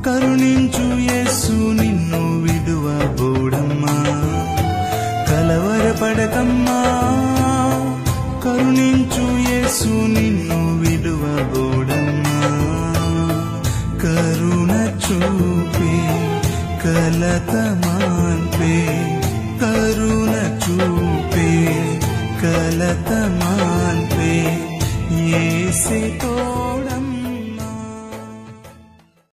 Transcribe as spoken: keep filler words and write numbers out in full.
కరుణించు యేసు నిన్ను విడువబోడమ్మా, కలవరపడకమ్మా. కరుణించు యేసు నిన్ను విడువబోడమ్మా, కరుణ చూపే కలత మాన్పే, కరుణ చూపే కలత మాన్పే యేసే తోడమ్మా.